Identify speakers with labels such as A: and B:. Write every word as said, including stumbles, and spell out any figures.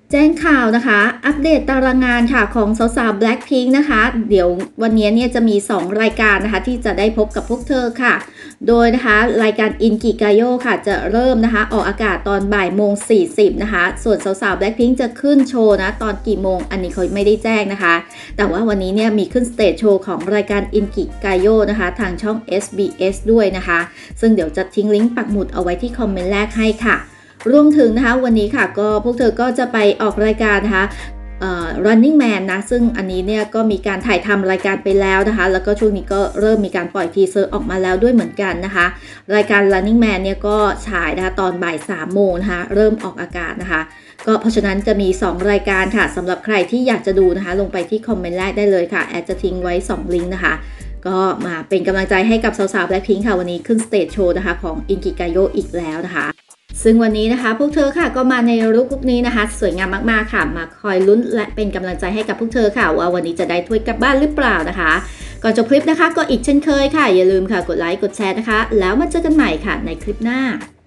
A: แจ้งข่าวนะคะอัปเดตตารางงานค่ะของสาวๆ Blackpink นะคะเดี๋ยววันนี้เนี่ยจะมีสองรายการนะคะที่จะได้พบกับพวกเธอค่ะโดยนะคะรายการอินกิกาโยค่ะจะเริ่มนะคะออกอากาศตอนบ่ายโมงสี่สิบนะคะส่วนสาวๆ Blackpink จะขึ้นโชว์นะตอนกี่โมงอันนี้เขาไม่ได้แจ้งนะคะแต่ว่าวันนี้เนี่ยมีขึ้นสเตจโชว์ของรายการอินกิกาโยนะคะทางช่อง เอส บี เอส ด้วยนะคะซึ่งเดี๋ยวจะทิ้งลิงก์ปักหมุดเอาไว้ที่คอมเมนต์แรกให้ค่ะรวมถึงนะคะวันนี้ค่ะก็พวกเธอก็จะไปออกรายการนะคะrunning man นะซึ่งอันนี้เนี่ยก็มีการถ่ายทำรายการไปแล้วนะคะแล้วก็ช่วงนี้ก็เริ่มมีการปล่อยทีเซอร์ออกมาแล้วด้วยเหมือนกันนะคะรายการ running man เนี่ยก็ฉายนะคะตอนบ่ายสามโมงนะคะเริ่มออกอากาศนะคะก็เพราะฉะนั้นจะมีสองรายการค่ะสำหรับใครที่อยากจะดูนะคะลงไปที่คอมเมนต์แรกได้เลยค่ะแอดจะทิ้งไว้สองลิงก์นะคะก็มาเป็นกำลังใจให้กับสาวๆ Blackpink ค่ะวันนี้ขึ้นสเตจโชว์นะคะของอินกิกาโยอีกแล้วนะคะซึ่งวันนี้นะคะพวกเธอค่ะก็มาในลุคนี้นะคะสวยงามมากๆค่ะมาคอยลุ้นและเป็นกำลังใจให้กับพวกเธอค่ะว่าวันนี้จะได้ถ้วยกลับบ้านหรือเปล่านะคะก่อนจบคลิปนะคะก็อีกเช่นเคยค่ะอย่าลืมค่ะกดไลค์กดแชร์นะคะแล้วมาเจอกันใหม่ค่ะในคลิปหน้า